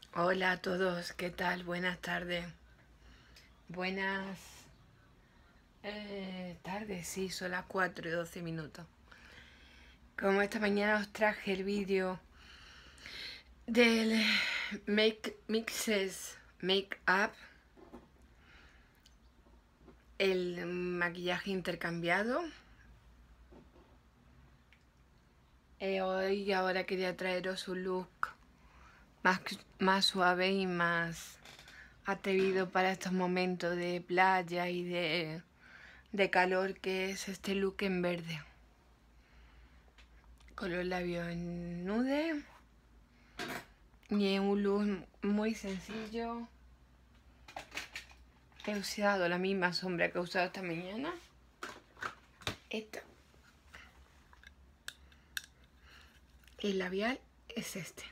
Hola a todos, ¿qué tal? Buenas tardes. Buenas tardes, sí, son las 4:12. Como esta mañana os traje el vídeo del Mixes Make Up, el maquillaje intercambiado. Hoy ahora quería traeros un look más suave y más atrevido para estos momentos de playa y de calor, que es este look en verde. Con los labios en nude y en un look muy sencillo. He usado la misma sombra que he usado esta mañana. Esta. El labial es este.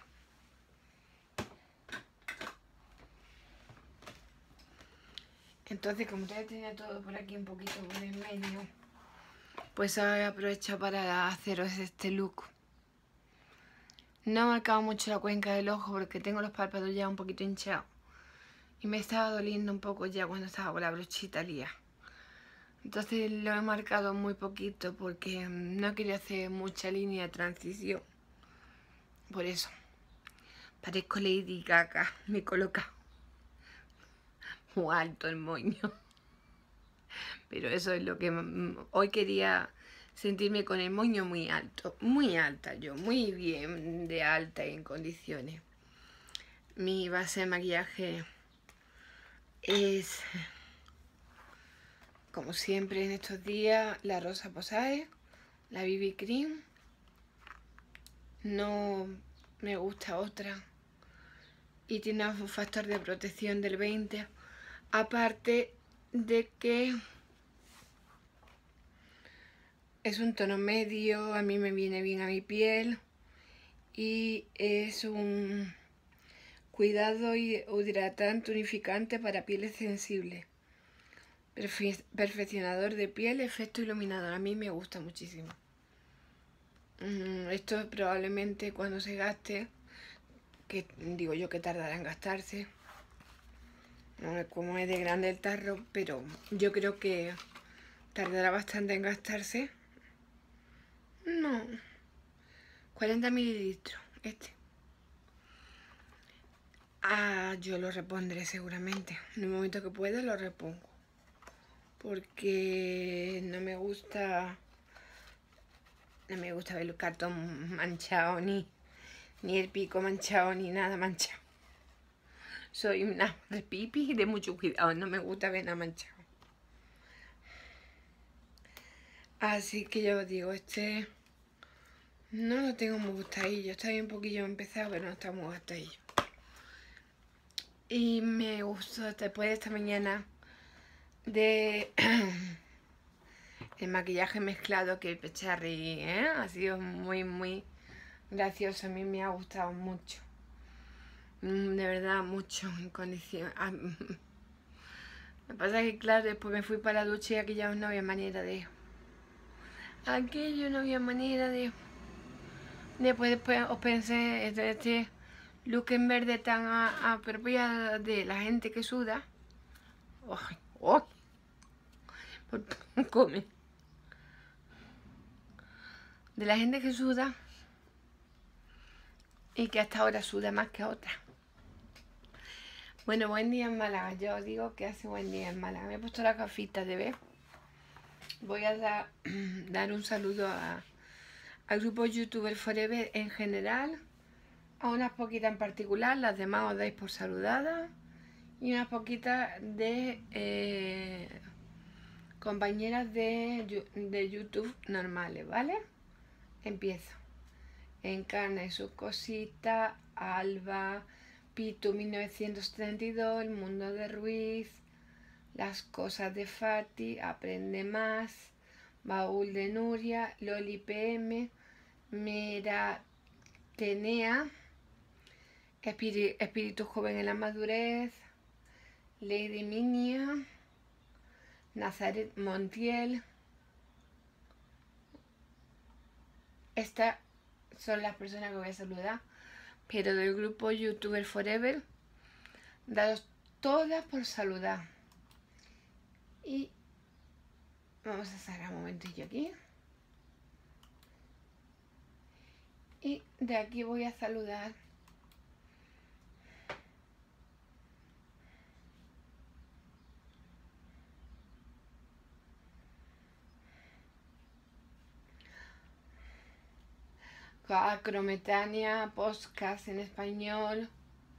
Entonces, como ya tenía todo por aquí un poquito por en medio, pues he aprovechado para haceros este look. No he marcado mucho la cuenca del ojo porque tengo los párpados ya un poquito hinchados. Y me estaba doliendo un poco ya cuando estaba con la brochita lía. Entonces lo he marcado muy poquito porque no quería hacer mucha línea de transición. Por eso. Parezco Lady Gaga. Me coloca muy alto el moño. Pero eso es lo que hoy quería, sentirme con el moño muy alto. Muy alta yo. Muy bien de alta y en condiciones. Mi base de maquillaje es, como siempre en estos días, la Rosa Posay, la BB Cream. No me gusta otra. Y tiene un factor de protección del 20. Aparte de que es un tono medio, a mí me viene bien a mi piel. Y es un cuidado hidratante unificante para pieles sensibles. Perfeccionador de piel, efecto iluminador. A mí me gusta muchísimo. Esto probablemente cuando se gaste, que digo yo que tardará en gastarse, como es de grande el tarro, pero yo creo que tardará bastante en gastarse. No, 40 mililitros este. Yo lo repondré seguramente. En el momento que pueda lo repongo. Porque no me gusta ver el cartón manchado, ni el pico manchado, ni nada manchado. Soy una pipi de mucho cuidado, no me gusta ver nada manchado. Así que yo os digo, este no lo tengo muy gustadillo. Está bien un poquillo empezado, pero no está muy gustadillo. Y me gustó después de esta mañana de el maquillaje mezclado que el Pecharri ha sido muy gracioso. A mí me ha gustado mucho. De verdad, mucho en condición. Lo que pasa es que, claro, después me fui para la ducha y aquello no había manera de... Aquello no había manera de... Después os pensé, este look en verde tan apropiado de la gente que suda. ¡Ay! ¡Ay! Come. De la gente que suda y que hasta ahora suda más que otra. Bueno, buen día en Málaga. Yo os digo que hace buen día en Málaga. Me he puesto las gafitas de ver. Voy a dar un saludo al grupo YouTuber Forever en general, a unas poquitas en particular, las demás os dais por saludadas, y unas poquitas de compañeras de YouTube normales, ¿vale? Empiezo. Encarna y sus cositas, Alba, Pitu 1932, El Mundo de Ruiz, Las Cosas de Fati, Aprende Más, Baúl de Nuria, Loli PM, Meratenea, Espíritu Joven en la Madurez, Lady Minia, Nazaret Montiel. Estas son las personas que voy a saludar pero del grupo YouTuber Forever. Daros todas por saludar. Y vamos a cerrar un momentillo aquí. Y de aquí voy a saludar a Crometania Podcast en español,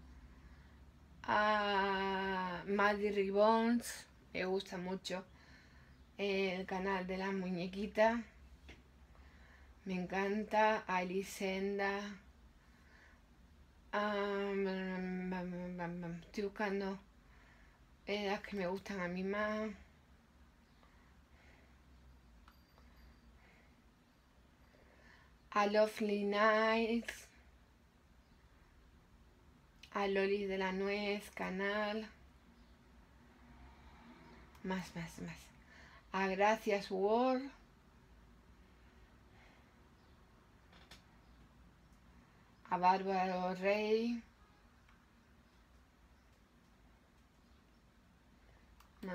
a Maddie Ribbons, me gusta mucho el canal de las muñequitas, me encanta, a Elisenda, estoy buscando las que me gustan a mí más. A Lovely Nights, a Loli de la Nuez, canal, más, a Gracias World, a Bárbaro Rey, más.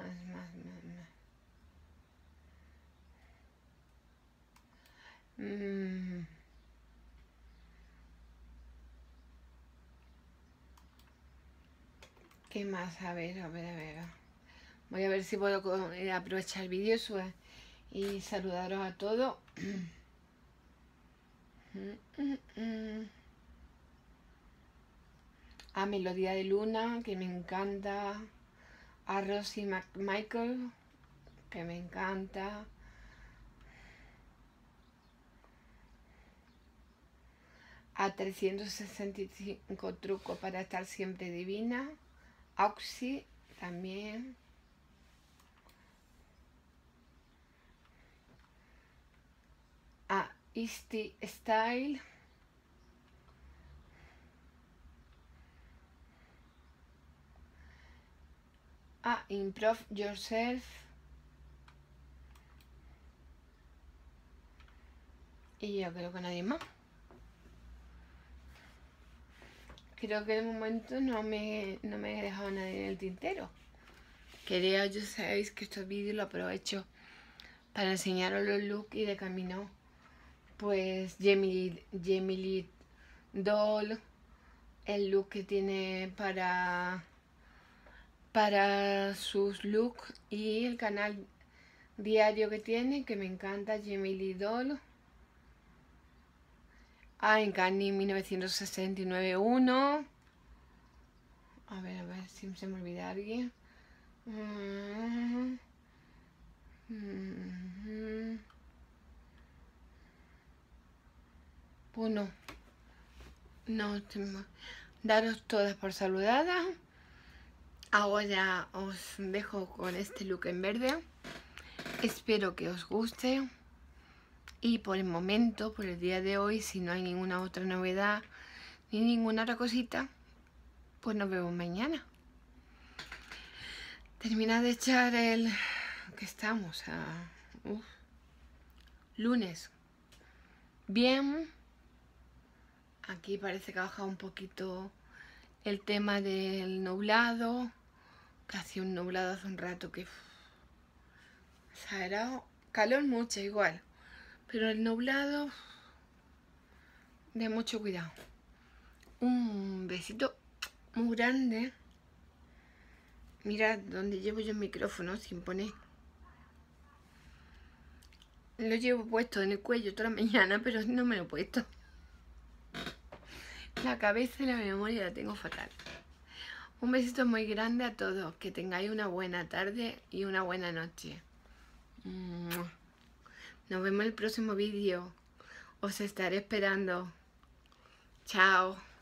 ¿Qué más? A ver. Voy a ver si puedo aprovechar el vídeo y saludaros a todos. A Melodía de Luna, que me encanta. A Rosie McMichael, que me encanta. A 365 trucos para estar siempre divina. Oxy también. A Easty Style. A Improve Yourself. Y yo creo que nadie más. Creo que de momento no me he dejado nadie en el tintero. Quería, ya sabéis que estos vídeos los aprovecho para enseñaros los looks y de camino pues Jamie Doll, el look que tiene para sus looks y el canal diario que tiene, que me encanta, Jamie Doll. En Canny 1969-1. A ver si se me olvida alguien. Pues no, daros todas por saludadas. Ahora os dejo con este look en verde. Espero que os guste. Y por el momento, por el día de hoy, si no hay ninguna otra novedad ni ninguna otra cosita, pues nos vemos mañana. Termina de echar el... que estamos a... lunes. Bien. Aquí parece que ha bajado un poquito el tema del nublado. Que hacía un nublado hace un rato que... exagerado. Calor mucho igual. Pero el nublado... de mucho cuidado. Un besito muy grande. Mirad donde llevo yo el micrófono sin poner. Lo llevo puesto en el cuello toda la mañana, pero no me lo he puesto. La cabeza y la memoria la tengo fatal. Un besito muy grande a todos. Que tengáis una buena tarde y una buena noche. Nos vemos en el próximo vídeo. Os estaré esperando. Chao.